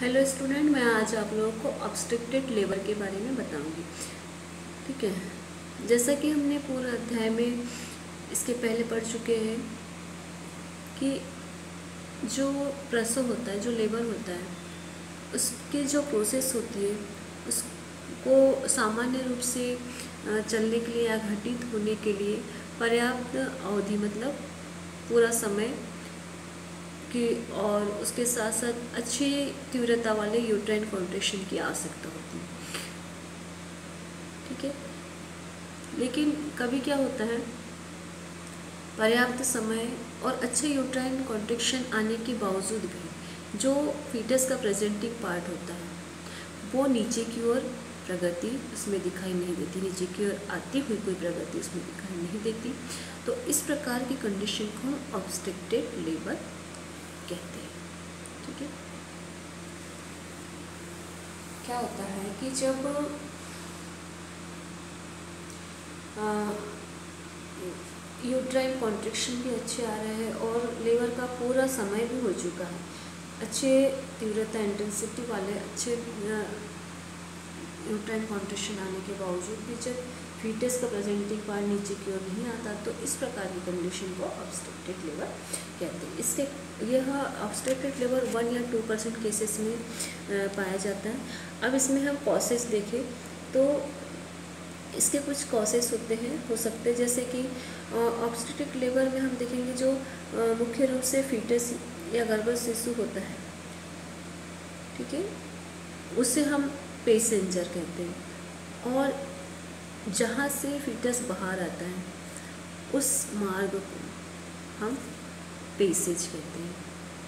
Hello student, मैं आज आप लोगों को ऑब्स्ट्रक्टेड लेबर के बारे में बताऊंगी। ठीक है, जैसा कि हमने पूरा अध्याय में इसके पहले पढ़ चुके हैं कि जो प्रसव होता है, जो लेबर होता है, उसकी जो प्रोसेस होती है उसको सामान्य रूप से चलने के लिए या घटित होने के लिए पर्याप्त अवधि मतलब पूरा समय की और उसके साथ साथ अच्छी तीव्रता वाले यूट्राइन कॉन्ट्रैक्शन की आवश्यकता होती है। ठीक है, लेकिन कभी क्या होता है, पर्याप्त समय और अच्छे यूट्राइन कॉन्ट्रैक्शन आने के बावजूद भी जो फीटस का प्रेजेंटिंग पार्ट होता है वो नीचे की ओर प्रगति उसमें दिखाई नहीं देती, नीचे की ओर आती हुई कोई प्रगति उसमें दिखाई नहीं देती। तो इस प्रकार की कंडीशन को हम ऑब्स्ट्रक्टेड लेबर कहते हैं। ठीक है, क्या होता है कि जब यूट्राइन कॉन्ट्रैक्शन भी अच्छे आ रहे हैं और लेबर का पूरा समय भी हो चुका है, अच्छे तीव्रता इंटेंसिटी वाले अच्छे यूट्राइन कॉन्ट्रैक्शन आने के बावजूद भी जब फीटस का प्रेजेंटिंग पार्ट नीचे की ओर नहीं आता, तो इस प्रकार की कंडीशन को ऑब्स्ट्रक्टेड लेबर कहते हैं। इसके यह ऑब्स्ट्रक्टेड लेबर 1 या 2% केसेस में पाया जाता है। अब इसमें हम कॉसेस देखें तो इसके कुछ कॉसेस होते हैं, हो सकते हैं, जैसे कि ऑब्स्ट्रक्टेड लेबर में हम देखेंगे जो मुख्य रूप से फीटस या गर्भ शिशु होता है, ठीक है, उसे हम पैसेंजर कहते हैं, और जहाँ से फीटस बाहर आता है उस मार्ग को हम पैसेज कहते हैं।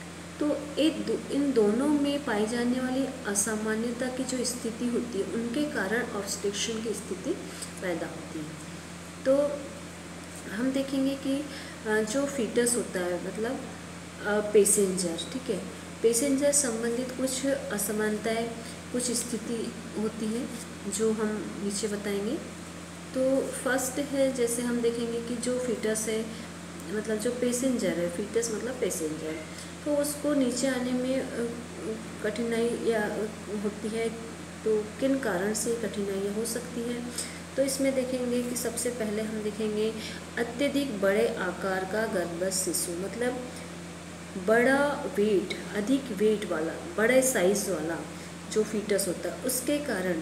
तो इन दोनों में पाई जाने वाली असामान्यता की जो स्थिति होती है उनके कारण ऑब्स्ट्रक्शन की स्थिति पैदा होती है। तो हम देखेंगे कि जो फीटस होता है मतलब पैसेंजर, ठीक है, पैसेंजर संबंधित कुछ असमानताएं, कुछ स्थिति होती है जो हम नीचे बताएंगे। तो फर्स्ट है, जैसे हम देखेंगे कि जो फीटस है मतलब जो पैसेंजर है, फीटस मतलब पैसेंजर, तो उसको नीचे आने में कठिनाई या होती है। तो किन कारण से कठिनाइयाँ हो सकती हैं, तो इसमें देखेंगे कि सबसे पहले हम देखेंगे अत्यधिक बड़े आकार का गर्भस्थ शिशु, मतलब बड़ा वेट, अधिक वेट वाला, बड़े साइज वाला जो फीटस होता है, उसके कारण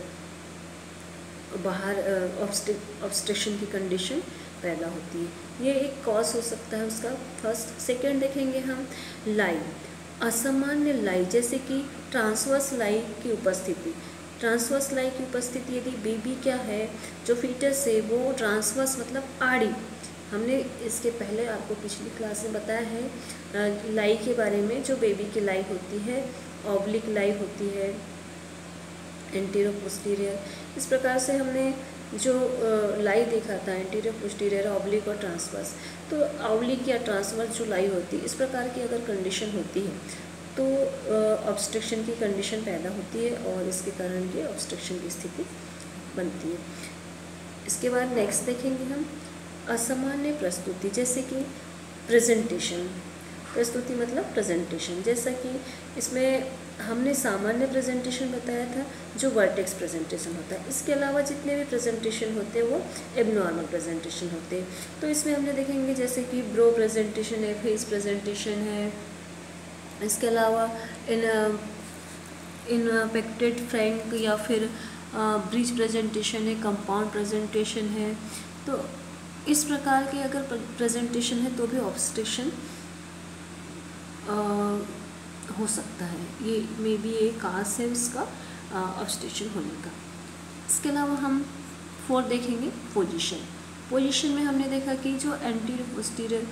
बाहर ऑब्स्ट्रक्शन की कंडीशन पैदा होती है। ये एक कॉज हो सकता है उसका फर्स्ट। सेकंड देखेंगे हम लाई, असामान्य लाई, जैसे कि ट्रांसवर्स लाई की उपस्थिति। ट्रांसवर्स लाई की उपस्थिति यदि बेबी क्या है, जो फीटस है वो ट्रांसवर्स मतलब आड़ी, हमने इसके पहले आपको पिछली क्लास में बताया है लाई के बारे में। जो बेबी की लाई होती है, ऑब्लिक लाई होती है, एंटीरियर पोस्टीरियर, इस प्रकार से हमने जो लाई देखा था, एंटीरियर पोस्टीरियर, ऑब्लिक और ट्रांसवर्स। तो ऑब्लिक या ट्रांसवर्स जो लाई होती है, इस प्रकार की अगर कंडीशन होती है तो ऑब्स्ट्रक्शन की कंडीशन पैदा होती है और इसके कारण ये ऑब्स्ट्रक्शन की स्थिति बनती है। इसके बाद नेक्स्ट देखेंगे हम असामान्य प्रस्तुति, जैसे कि प्रेजेंटेशन। प्रस्तुति मतलब प्रेजेंटेशन, जैसा कि इसमें हमने सामान्य प्रेजेंटेशन बताया था जो वर्टेक्स प्रेजेंटेशन होता है। इसके अलावा जितने भी प्रेजेंटेशन होते हैं वो एबनॉर्मल प्रेजेंटेशन होते हैं। तो इसमें हमने देखेंगे जैसे कि ब्रो प्रेजेंटेशन है, फेस प्रेजेंटेशन है, इसके अलावा इनपेक्टेड फ्रैंक या फिर ब्रिज प्रेजेंटेशन है, कंपाउंड प्रेजेंटेशन है। तो इस प्रकार के अगर प्रेजेंटेशन है तो भी ऑब्स्ट्रक्शन हो सकता है। ये मे बी एक काज है इसका ऑब्स्ट्रक्शन होने का। इसके अलावा हम फोर्थ देखेंगे पोजीशन। पोजीशन में हमने देखा कि जो एंटीरियर पोस्टीरियर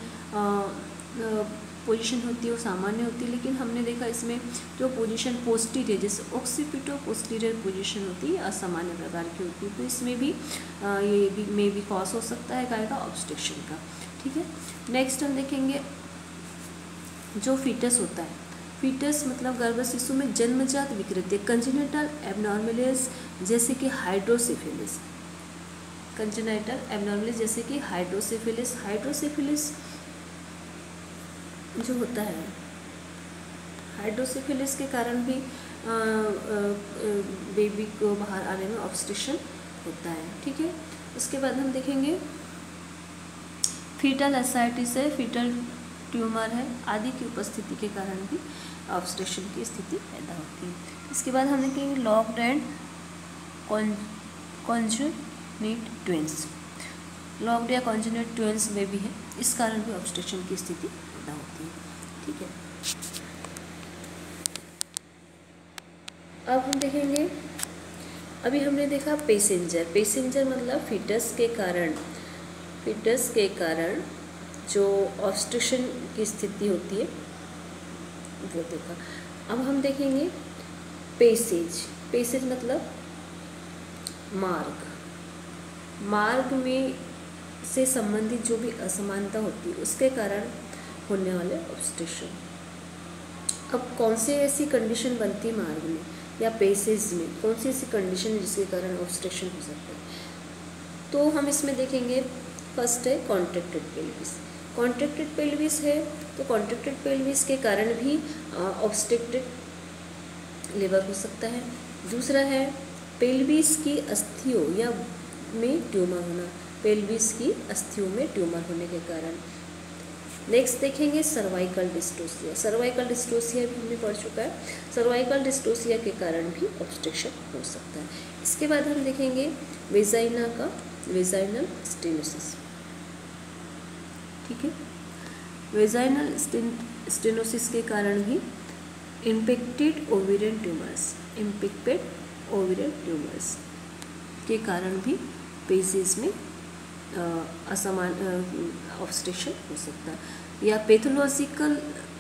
पोजीशन होती है वो सामान्य होती है, लेकिन हमने देखा इसमें जो पोजीशन पोस्टीरियर, जैसे ऑक्सीपिटो पोस्टीरियर पोजीशन होती है, असामान्य प्रकार की होती है। तो इसमें भी ये भी मे बी कॉज हो सकता है काय का ऑब्स्ट्रक्शन का। ठीक है, नेक्स्ट हम देखेंगे जो फीटस होता है। फीटस मतलब गर्भ शिशु में जन्मजात विकृति, कंजेनिटल एबनॉर्मलिटीज, जैसे कि हाइड्रोसिफिलिस। कंजेनिटल एबनॉर्मलिटीज जैसे कि हाइड्रोसिफिलिस। हाइड्रोसिफिलिस जो होता है, हाइड्रोसिफिलिस के कारण भी बेबी को बाहर आने में ऑब्स्ट्रक्शन होता है। ठीक है, उसके बाद हम देखेंगे फीटल एसाइटिस है, फीटल ट्यूमर है आदि की उपस्थिति के कारण भी ऑब्स्ट्रक्शन की स्थिति पैदा होती है। इसके बाद हम देखेंगे locked and conjoined twins, locked या कॉन्जेनिट ट्विंस बेबी है, इस कारण भी ऑब्स्ट्रक्शन की स्थिति पैदा होती है। ठीक है, अब हम देखेंगे, अभी हमने देखा पैसेंजर, पैसेंजर मतलब फीटस के कारण जो ऑब्स्ट्रक्शन की स्थिति होती है वो देखा। अब हम देखेंगे पैसेज, पैसेज मतलब मार्ग में से संबंधित जो भी असमानता होती है उसके कारण होने वाले ऑब्स्ट्रक्शन। अब कौन सी ऐसी कंडीशन बनती है मार्ग में या पैसेज में, कौन सी ऐसी कंडीशन है जिसके कारण ऑब्स्ट्रक्शन हो सकता है? तो हम इसमें देखेंगे, फर्स्ट है कॉन्ट्रैक्टेड पेल्विस। कॉन्ट्रैक्टेड पेल्विस है तो कॉन्ट्रैक्टेड पेल्विस के कारण भी ऑब्स्ट्रक्टेड लिवर हो सकता है। दूसरा है पेल्विस की अस्थियों या में ट्यूमर होना, पेल्विस की अस्थियों में ट्यूमर होने के कारण। नेक्स्ट देखेंगे सर्वाइकल डिस्टोसिया, सर्वाइकल डिस्टोसिया भी हमने पढ़ चुका है, सर्वाइकल डिस्टोसिया के कारण भी ऑब्स्ट्रक्शन हो सकता है। इसके बाद हम देखेंगे वेजाइना का वेजाइनल स्टेनोसिस। ठीक है, वेजाइनल स्टेनोसिस के कारण भी इम्पेक्टेड ओवेरियन ट्यूमर्स के कारण भी पेसेस में असमान ऑब्स्ट्रक्शन हो सकता है। या पैथोलॉजिकल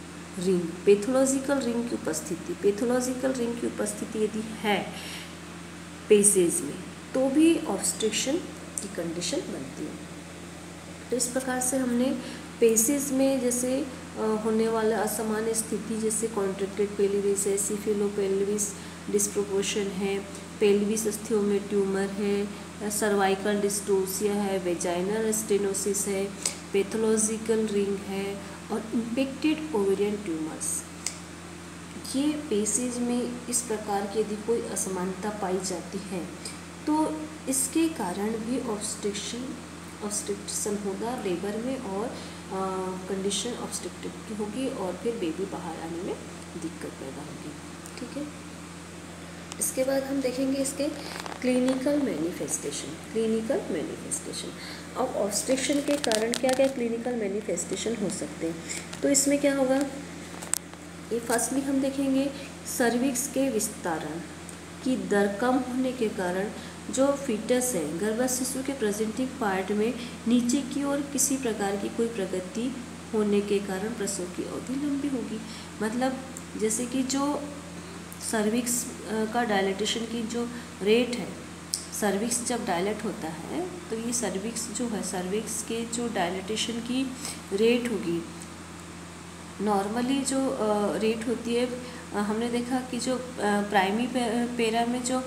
रिंग की उपस्थिति यदि है पेसेस में तो भी ऑब्स्ट्रक्शन की कंडीशन बनती है। तो इस प्रकार से हमने पेसेस में जैसे होने वाला असामान्य स्थिति जैसे कॉन्ट्रैक्टेड पेल्विस है, सिफिलोपेल्विस डिस्प्रोपोर्शन है, पेल्विस अस्थियों में ट्यूमर है, सर्वाइकल डिस्टोसिया है, वेजाइनल स्टेनोसिस है, पैथोलॉजिकल रिंग है और इम्पेक्टेड ओवेरियन ट्यूमर्स, ये पेसेज में इस प्रकार की यदि कोई असमानता पाई जाती है तो इसके कारण भी ऑब्स्ट्रक्शन होगा लेबर में और कंडीशन ऑब्स्ट्रक्टिव की होगी और फिर बेबी बाहर आने में दिक्कत पैदा होगी। ठीक है, इसके बाद हम देखेंगे इसके क्लिनिकल मैनिफेस्टेशन। अब ऑब्स्ट्रक्शन के कारण क्या क्या क्लिनिकल मैनिफेस्टेशन हो सकते हैं, तो इसमें क्या होगा, ये फर्स्टली हम देखेंगे सर्विक्स के विस्तारण की दर कम होने के कारण जो फीटस है गर्भस्थ शिशु के प्रेजेंटिंग पार्ट में नीचे की ओर किसी प्रकार की कोई प्रगति होने के कारण प्रसव की अवधि लंबी होगी। मतलब जैसे कि जो सर्विक्स का डायलेटेशन की जो रेट है, सर्विक्स जब डायलेट होता है तो ये सर्विक्स जो है, सर्विक्स के जो डायलेटेशन की रेट होगी, नॉर्मली जो रेट होती है, हमने देखा कि जो प्राइमरी पेरा में जो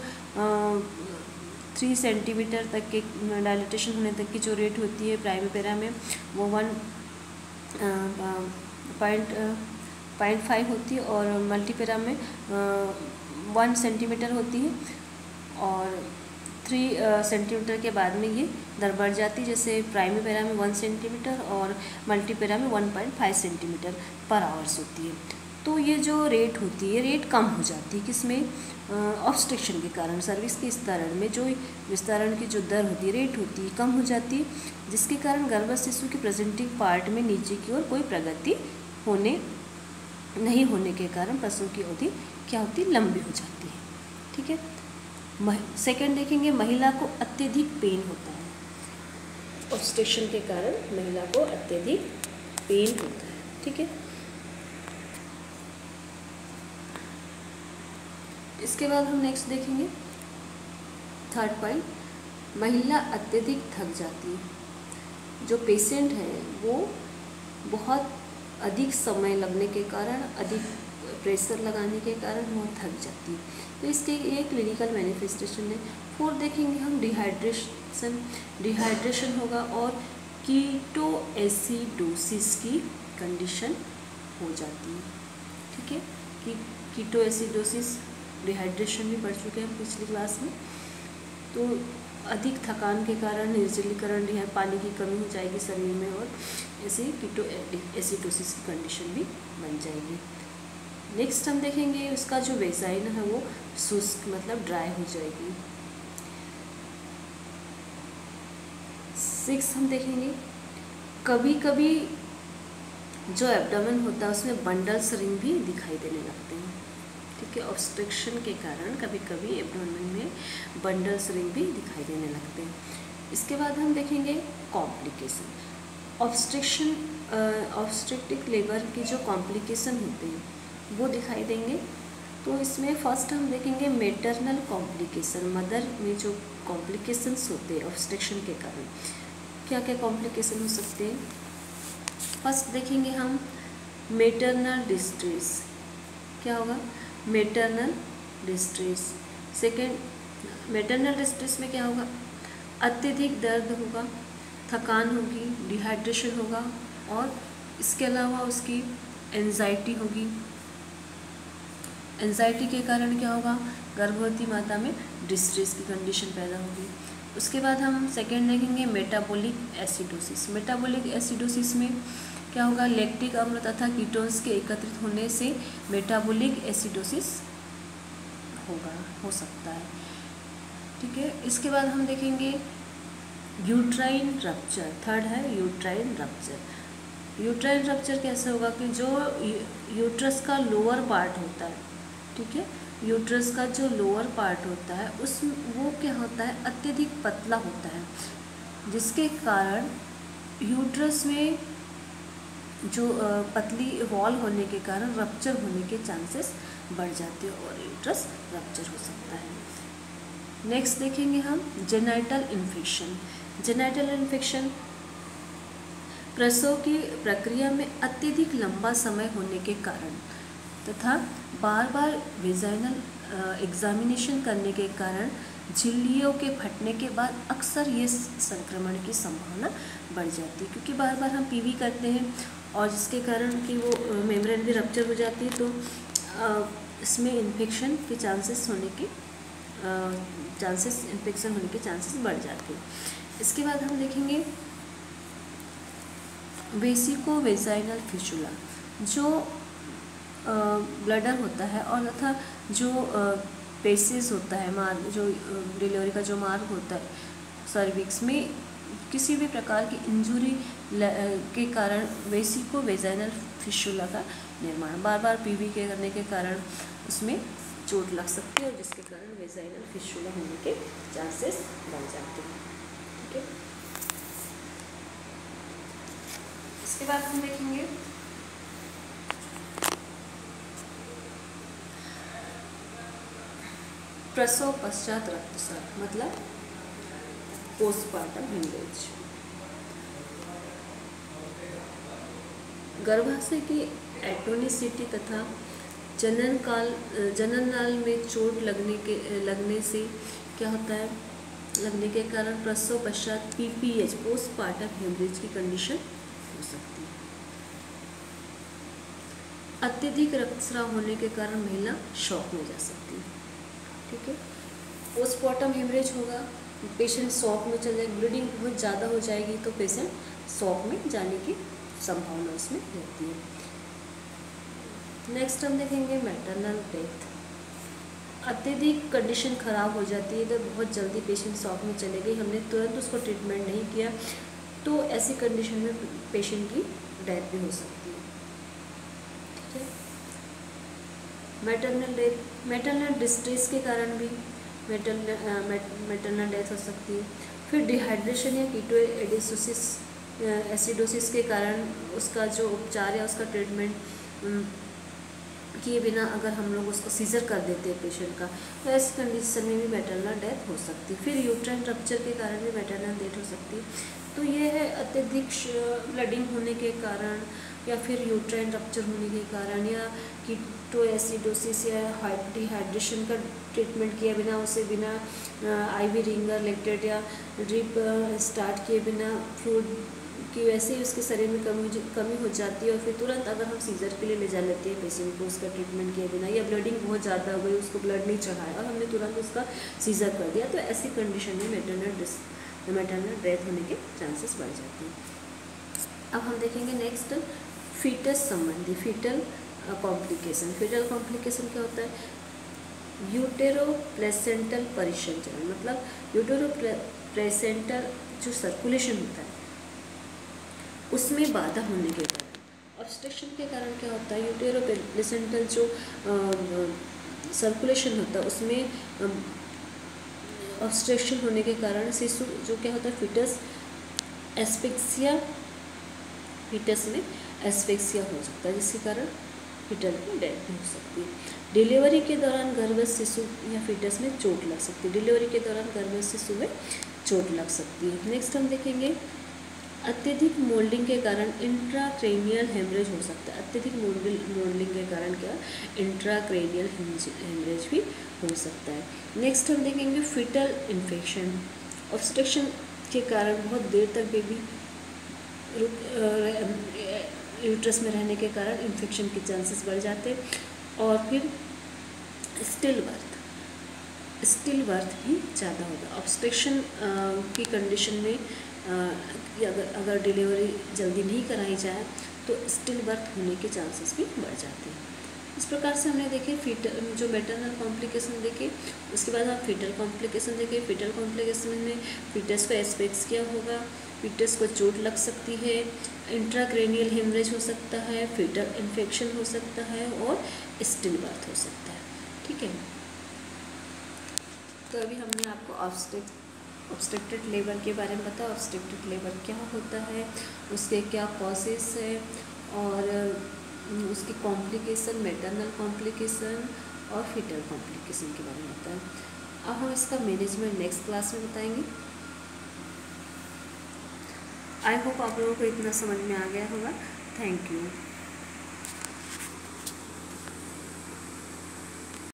3 सेंटीमीटर तक के डायलेटेशन होने तक की जो रेट होती है प्राइमरी पेरा में वो 1.5 होती है और मल्टीपेरा में 1 सेंटीमीटर होती है और 3 सेंटीमीटर के बाद में ये दर बढ़ जाती है, जैसे प्राइमरी पेरा में 1 सेंटीमीटर और मल्टीपेरा में 1.5 सेंटीमीटर पर आवर्स होती है। तो ये जो रेट होती है रेट कम हो जाती है, किसमें, ऑब्स्ट्रक्शन के कारण सर्विक्स के विस्तारण में जो विस्तारण की जो दर होती है रेट होती है कम हो जाती है, जिसके कारण गर्भस्थ शिशु के प्रेजेंटिंग पार्ट में नीचे की ओर कोई प्रगति नहीं होने के कारण प्रसव की अवधि क्या होती है, लंबी हो जाती है। ठीक है, सेकंड देखेंगे महिला को अत्यधिक पेन होता है, ऑब्स्ट्रक्शन के कारण महिला को अत्यधिक पेन होता है। ठीक है, इसके बाद हम नेक्स्ट देखेंगे थर्ड पॉइंट, महिला अत्यधिक थक जाती है। जो पेशेंट है वो बहुत अधिक समय लगने के कारण, अधिक प्रेशर लगाने के कारण वो थक जाती है, तो इसके ये क्लिनिकल मैनिफेस्टेशन है। फोर्थ देखेंगे हम डिहाइड्रेशन होगा और कीटोएसिडोसिस की कंडीशन हो जाती है। ठीक है, कीटोएसिडोसिस डिहाइड्रेशन भी पढ़ चुके हैं पिछली क्लास में। तो अधिक थकान के कारण निर्जलीकरण पानी की कमी हो जाएगी शरीर में और ऐसे कीटो एसिडोसिस की कंडीशन भी बन जाएगी। नेक्स्ट हम देखेंगे उसका जो वेजाइना है वो शुष्क मतलब ड्राई हो जाएगी। 6 हम देखेंगे कभी कभी जो एब्डोमेन होता है उसमें बंडल्स रिंग भी दिखाई देने लगते हैं। ठीक है, ऑब्स्ट्रक्शन के कारण कभी कभी एब्डोमेन में बंडल्स रिंग भी दिखाई देने लगते हैं। इसके बाद हम देखेंगे कॉम्प्लिकेशन। ऑब्स्ट्रक्टिव लेबर की जो कॉम्प्लिकेशन होते हैं वो दिखाई देंगे। तो इसमें फर्स्ट हम देखेंगे मैटरनल कॉम्प्लिकेशन। मदर में जो कॉम्प्लिकेशंस होते हैं ऑब्स्ट्रक्शन के कारण, क्या क्या कॉम्प्लिकेशन हो सकते हैं। फर्स्ट देखेंगे हम मैटरनल डिस्ट्रेस। क्या होगा? Maternal distress. Second maternal distress में क्या होगा? अत्यधिक दर्द होगा, थकान होगी, डिहाइड्रेशन होगा और इसके अलावा उसकी एंजाइटी होगी। एंजाइटी के कारण क्या होगा? गर्भवती माता में डिस्ट्रेस की कंडीशन पैदा होगी। उसके बाद हम सेकेंड देखेंगे मेटाबॉलिक एसिडोसिस। मेटाबॉलिक एसिडोसिस में क्या होगा? लैक्टिक अम्ल तथा कीटोन्स के एकत्रित होने से मेटाबॉलिक एसिडोसिस हो सकता है। ठीक है, इसके बाद हम देखेंगे यूट्राइन रप्चर। थर्ड है यूट्राइन रप्चर। यूट्राइन रप्चर कैसे होगा कि जो यूट्रस का लोअर पार्ट होता है, ठीक है, यूट्रस का जो लोअर पार्ट होता है वो क्या होता है? अत्यधिक पतला होता है, जिसके कारण यूट्रस में जो पतली वॉल होने के कारण रप्चर होने के चांसेस बढ़ जाते हैं और यूट्रस रप्चर हो सकता है। नेक्स्ट देखेंगे हम जेनाइटल इन्फेक्शन। जेनाइटल इन्फेक्शन प्रसव की प्रक्रिया में अत्यधिक लंबा समय होने के कारण तथा बार बार वेजाइनल एग्जामिनेशन करने के कारण झिल्लियों के फटने के बाद अक्सर ये संक्रमण की संभावना बढ़ जाती है, क्योंकि बार बार हम पीवी करते हैं और जिसके कारण कि वो मेम्ब्रेन भी रप्चर हो जाती है, तो इसमें इन्फेक्शन के चांसेस होने के चांसेस बढ़ जाते हैं। इसके बाद हम देखेंगे वेसिको वेजाइनल फिशुला। जो ब्लडर होता है और तथा जो पेसेस होता है, मार्ग जो डिलीवरी का जो मार्ग होता है सर्विक्स में, किसी भी प्रकार की इंजुरी के कारण वेसिको वेजाइनल फिशुला का निर्माण, बार बार पीवी के करने के कारण उसमें चोट लग सकती है और जिसके कारण वेजाइनल फिशुला होने के चांसेस बढ़ जाते हैं। ठीक है, इसके बाद हम देखेंगे प्रसव पश्चात रक्तस्राव, मतलब पोस्टमार्टम हेमरेज। गर्भाशय की एटोनिसिटी तथा जनन नाल में चोट लगने से क्या होता है? लगने के कारण प्रसव पश्चात पीपीएच पोस्टमार्टम हेमरेज की कंडीशन हो सकती है। अत्यधिक रक्तस्राव होने के कारण महिला शॉक में जा सकती है। ठीक है, पोस्टमार्टम हेमरेज होगा, पेशेंट शॉक में चल जाएगी, ब्लीडिंग बहुत ज़्यादा हो जाएगी तो पेशेंट शॉक में जाने की संभावना इसमें रहती है। नेक्स्ट हम देखेंगे मैटरनल डेथ। अत्यधिक कंडीशन ख़राब हो जाती है तो बहुत जल्दी पेशेंट शॉक में चले गई, हमने तुरंत उसको ट्रीटमेंट नहीं किया तो ऐसी कंडीशन में पेशेंट की डेथ भी हो सकती है। ठीक है, मैटरनल डेथ, मैटरनल डिस्ट्रेस के कारण भी मैटरनल डेथ हो सकती है। फिर डिहाइड्रेशन या कीटो एसिडोसिस के कारण उसका जो उपचार या उसका ट्रीटमेंट किए बिना अगर हम लोग उसको सीजर कर देते हैं पेशेंट का, तो ऐसी कंडीशन में भी मैटरनल डेथ हो सकती है। फिर यूट्राइन रप्चर के कारण भी मैटरनल डेथ हो सकती है। तो ये है अत्यधिक ब्लडिंग होने के कारण या फिर यूट्राइन रप्चर होने के कारण या कीटो एसिडोसिस या डिहाइड्रेशन का ट्रीटमेंट किए बिना, उसे बिना आईवी रिंगर लेक्टेट या ड्रिप स्टार्ट किए बिना फ्लूइड कि वैसे ही उसके शरीर में कमी हो जाती है और फिर तुरंत अगर हम सीजर के लिए ले जा लेते हैं पेशेंट को उसका ट्रीटमेंट किए बिना, या ब्लडिंग बहुत ज़्यादा हो गई, उसको ब्लड नहीं चढ़ाया और हमने तुरंत उसका सीजर कर दिया, तो ऐसी कंडीशन में मैटरनल डेथ होने के चांसेस बढ़ जाते हैं। अब हम देखेंगे नेक्स्ट फीटस संबंधी फीटल कॉम्प्लिकेशन। फीटल कॉम्प्लिकेशन क्या होता है? यूटेरो प्लेसेंटल परिसंचरण, मतलब यूटेरो प्लेसेंटल जो सर्कुलेशन होता है उसमें बाधा होने के कारण, ऑब्स्ट्रक्शन के कारण क्या होता है? यूटेरो प्लेसेंटल जो सर्कुलेशन होता है उसमें ऑब्स्ट्रक्शन होने के कारण शिशु जो क्या होता है फीटस एस्फिक्सिया, फीटस में एस्फिक्सिया हो सकता है, जिसके कारण फीटल की डेथ भी हो सकती है। डिलीवरी के दौरान गर्भस्थ शिशु या फीटस में चोट लग सकती है, डिलीवरी के दौरान गर्भस्थ शिशु में चोट लग सकती है। नेक्स्ट हम देखेंगे अत्यधिक मोल्डिंग के कारण इंट्राक्रेनियल हेमरेज हो सकता है। अत्यधिक मोल्डिंग के कारण क्या? इंट्राक्रेनियल हेमरेज भी हो सकता है। नेक्स्ट हम देखेंगे फीटल इन्फेक्शन। ऑब्स्ट्रक्शन के कारण बहुत देर तक बेबी यूट्रस में रहने के कारण इन्फेक्शन के चांसेस बढ़ जाते हैं। और फिर स्टिल बर्थ भी ज़्यादा होगा। ऑब्स्ट्रक्शन की कंडीशन में अगर डिलीवरी जल्दी नहीं कराई जाए तो स्टिल बर्थ होने के चांसेस भी बढ़ जाते हैं। इस प्रकार से हमने देखे फीटल जो मैटरनल कॉम्प्लिकेशन देखे, उसके बाद हम फीटल कॉम्प्लिकेशन देखे। फीटल कॉम्प्लिकेशन में फीटस को एस्फिक्सिया होगा, फीटस को चोट लग सकती है, इंट्राक्रेनियल हेमरेज हो सकता है, फीटल इन्फेक्शन हो सकता है और स्टिल बर्थ हो सकता है। ठीक है, तो अभी हमने आपको ऑब्स्ट्रक्टेड लेबर के बारे में बताया। ऑब्स्ट्रक्टेड लेबर क्या होता है, उसके क्या कॉजेस है और उसकी कॉम्प्लिकेशन, मैटरनल कॉम्प्लिकेशन और फीटल कॉम्प्लिकेशन के बारे में बताएं। अब हम इसका मैनेजमेंट नेक्स्ट क्लास में बताएंगे। आई होप आप लोगों को इतना समझ में आ गया होगा। Thank you.